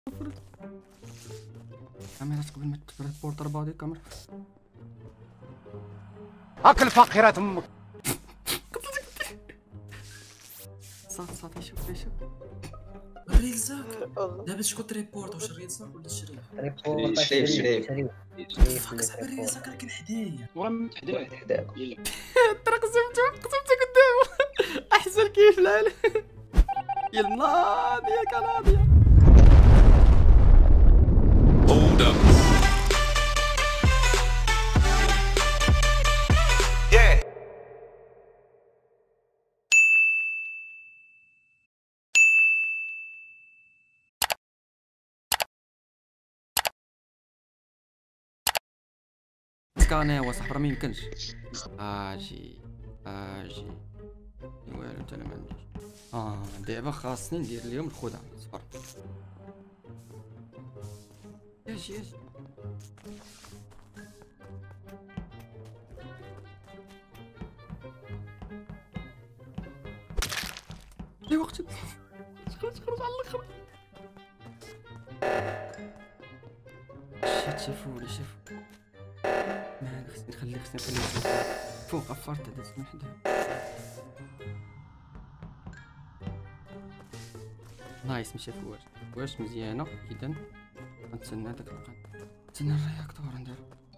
كاميرا قبل ما تفرد بورتر بادي كاميرا. اكل فقيرة امك. صات يشوف الريلزاك دابا شكون تريبورت؟ واش الريلزاك ولا الشريف؟ ريبورت شريف فاك صاحبي الريلزاك راه كان حدايا. ورا حداك. الطريق قسمته قدامه. احسن كيف العالم. يا الناضي يا كناضية. Hold up. سكاني هو صاحبي ما يمكنش. اجي والو انت ما عنديش. دابا خاصني ندير اليوم الخدعة. صبر. اجي لي وقت. خرج على الاخر. شافوني. ما خصني نخلي فوق قفرت دازت من حداه. نايس ما شافوهاش. واش مزيانه اذا غنتسنى داك القط. نتسنى الرياكتور ندير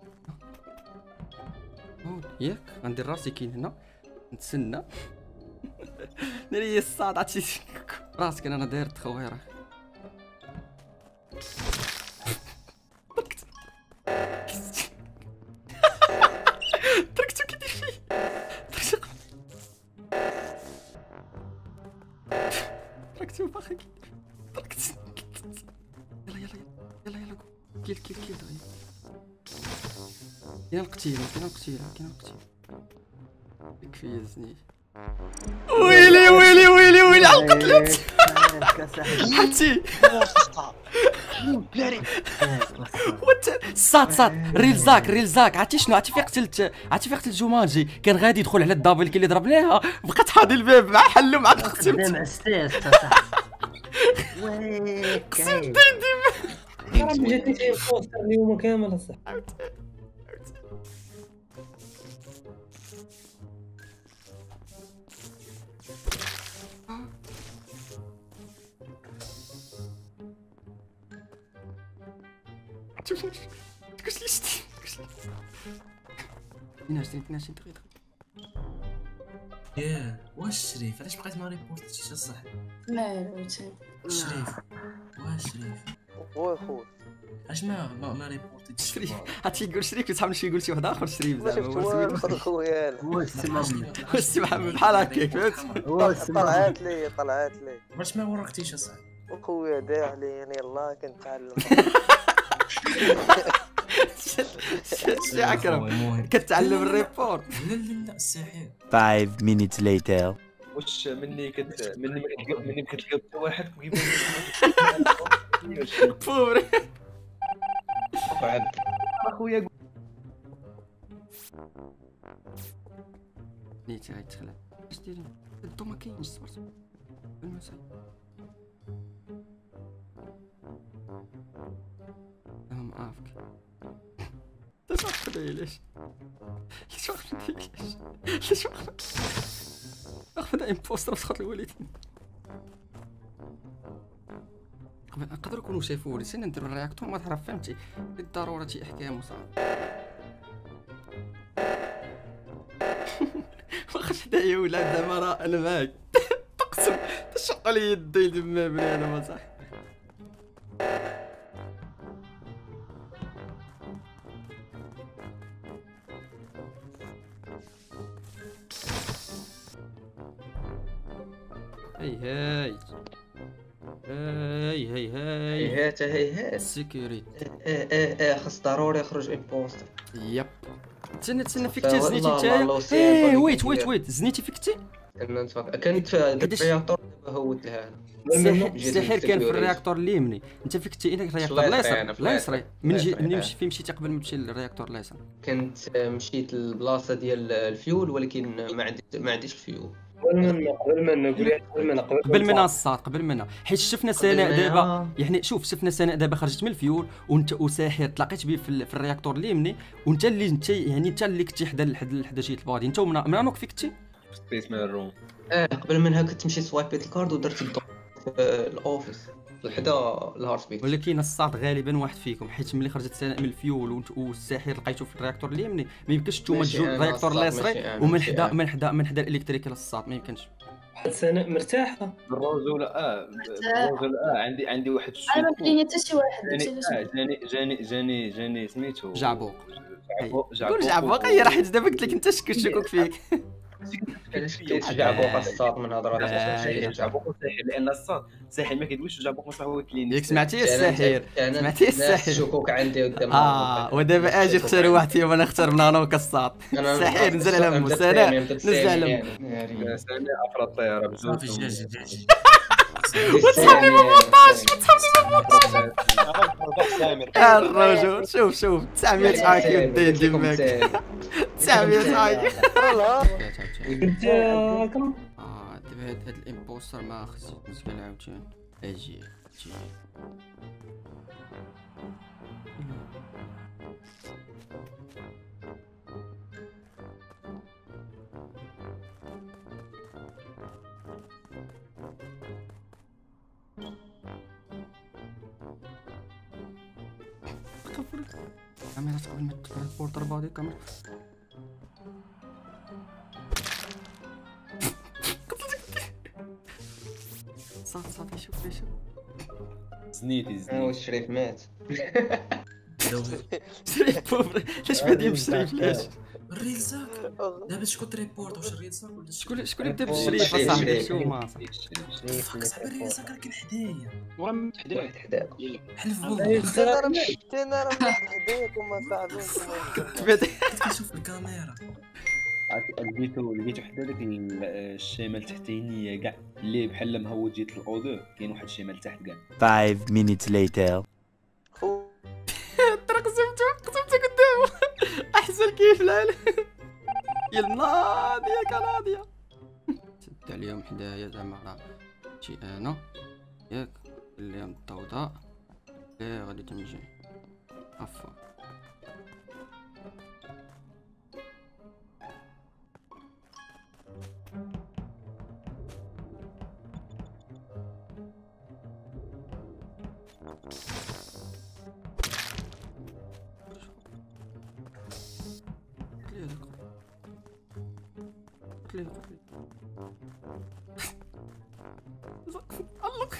ياك غندير راسي كاين هنا نتسنى. ناري الصاد عرفتي راسك انا داير خويره. تركتو كيدير فيه. تركتو باخي تركت. يلا كيل كاين القتيله. يكفي الزنيف. ويلي على القتلات. حتي صات ريلزاك عرفتي شنو؟ عرفتي فين قتلت جومانجي؟ كان غادي يدخل على الدابل اللي ضرب ليها بقات حاضي الباب مع حلو مع قتلت. مع السيس صاحبي. ويك راه جاتني فيه البوستر اليوم كامل الصح. تناشي ياه واش الشريف علاش بقيت ما ريبورتيش الصح؟ مالو الشريف واش الشريف خويا خويا علاش ما ريبورتيش؟ شريف عرفتي يقول شريف كيتحاول نمشي يقول شي واحد اخر شريف ما شفت والو خويا. واش محمد بحال هكاك فهمت. طلعت لي واش ما ورقتيش اصاحبي؟ خويا داع لي يعني يلاه كنتعلم. شي اكرم كتعلم الريبورت. لا الساحر. 5 minutes later. واش مني ما كتلقى حتى واحد كيبان بوري اخويا نيت غيتخلع. اش ديري الضو ما كاينش. صبر المساء انا معافك. ليش اخذ امبوستر وسخط الوالدين. نقدر يكونوا شافوني سينا نديرو الرياكتور ما تعرف فهمتي بالضروره شي احكام وصافي. واخا حدايا ولاد زعما راه انا معاك. تقسم تشق لي يدي دمامني انا ما صح. هيهات سيكوريتي. خاص ضروري يخرج امبوستر. يب تسنى فيك تي زنيتي نتايا. ويت زنيتي فيك تي. كنت في الرياكتور دابا هوتها انا. السحر كان في الرياكتور اليمني. انت فيك تي الرياكتور اليسري. من مشيتي قبل ما تمشي للرياكتور اليسار؟ كنت مشيت للبلاصه ديال الفيول ولكن ما عنديش الفيول. قبل منا الصاد قبل منا، حيت شفنا سناء منا. دابا، يعني شوف شفنا سناء دابا خرجت من الفيول وانت وساحر تلاقيت به في الرياكتور اليمني، وانت اللي انت يعني انت اللي كنتي حدا شي البادي، انت ومن فيك كنتي. سبيس مان روم. قبل منها كنت تمشي سوايبيت الكارد ودرت الدور في الاوفيس حدا الهارت بيت. ولكن الصاد غالبا واحد فيكم، حيت ملي خرجت سناء من الفيول والساحر لقيتو في الرياكتور اليمني، ما يمكنش نتوما ماشي تجوا أنا الرياكتور الصاد، اليسري ماشي أنا، ومن ماشي حدا أنا. من حدا الالكتريكال الصاد، ما يمكنش. سناء مرتاحه. الرجل الرجل عندي واحد انا ما كاين حتى شي واحد جاني سميتو جعبوق. جعبوق قول جعبوق راه حيت دابا قلت لك انت شكوك فيك. كاين جعبوق الصاد من هضرات جعبوق وساحر، لان الصاد ساحر ما كيدويش وجعبوق مصح هو كلين. ياك سمعتي الساحر، سمعتي الساحر. شكوك عندي قدام ودابا اجي اختار واحد فيهم، انا نختار من هنا وكالصاد. الساحر نزل على مو سناء، نزل على مو سناء افراد الطياره بجوج. صافي جاجي وتصحني الرجل شوف 900 اي كيو دين ديماك 900 اي انت كم دابا هاد الامبوستر ما خصني نسكن عاوتاني. اجي كاميرا قبل ما تبورتر بادي كاميرا. صافي شوف زنيتي الشريف مات. شريف بوفر لاش بادي بشريف لاش؟ الريلزاك دابا شكون تريبورت؟ واش الريلزاك ولا شكون يبدا بالشريف اصاحبي؟ شو ما صاحبي الريلزاك راه كان حدايا واحد حداك حلف بالله انا راه حداياكم صاحبي كنت كنشوف الكاميرا. لقيتو حدا داك الشمال التحتينيه كاع اللي بحال مهود جيت الاودو، كاين واحد الشمال تحت كاع. 5 minutes later. قسمته قدامه احسن كيف العالم. يا ناضيه كناضيه سد عليهم حدايا زعما راه شي انا ياك اليوم الضوضاء لا غادي تمشي عفوا. علق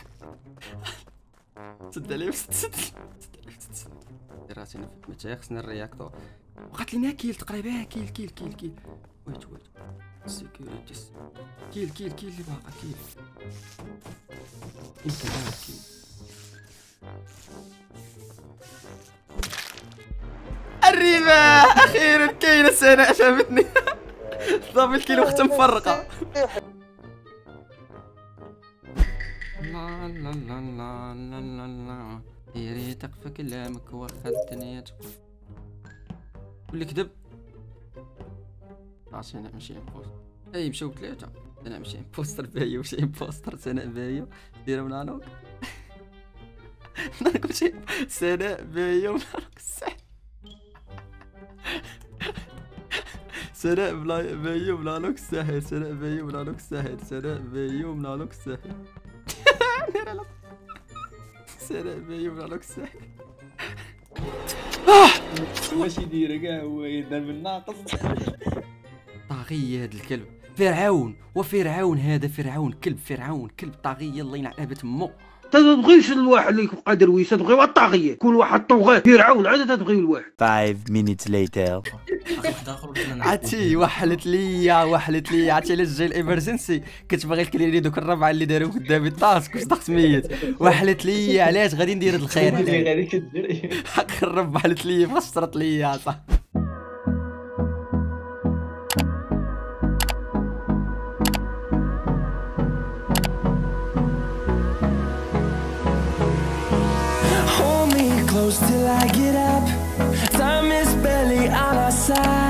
سد عليه سد راسي متى خصني الرياكتور وقالت لي كيل تقريبا كيل ويت سيكوريتي كيل اللي باقا كيل يمكن كيل. الربا اخيرا كاينه سناء فهمتني. ضرب الكيلو اختي مفرقه. لا لا لا لا لا لا لا يا ريتك في كلامك واخذتني تقول واللي كذب. عرفتي انا ماشي امبوستر. اي مشاو ثلاثه، انا ماشي امبوستر بايو ماشي امبوستر سناء بايو ديروا من عنوك. انا كلشي سناء بايو من عنوك السحر. سناء بايو من عنوك الساحر. سناء بايو من عنوك الساحر. سناء بايو من عنوك الساحر. سناء بايو من عنوك الساحر. ماشي دايره كاع هو يدار من ناقص. طاغية هاد الكلب فرعون، وفرعون هذا فرعون كلب، فرعون كلب طاغية الله يلعن بيت امو. تبغيش الواحد اللي يبقى درويش، تبغي الطاغية كل واحد طغاة فرعون عاد تبغي الواحد. 5 minutes later. عرفتي وحلت لي عرفتي علاش جاي الامرجنسي؟ كنت باغي نكري دوك الربعه اللي داروا قدامي الطاسك وصدقت ميت. وحلت لي علاش غادي ندير هاد الخير غادي كدير حق الرب حلت لي بغا شطرت لي صح. Hold me close till I get up. Time is barely on our side.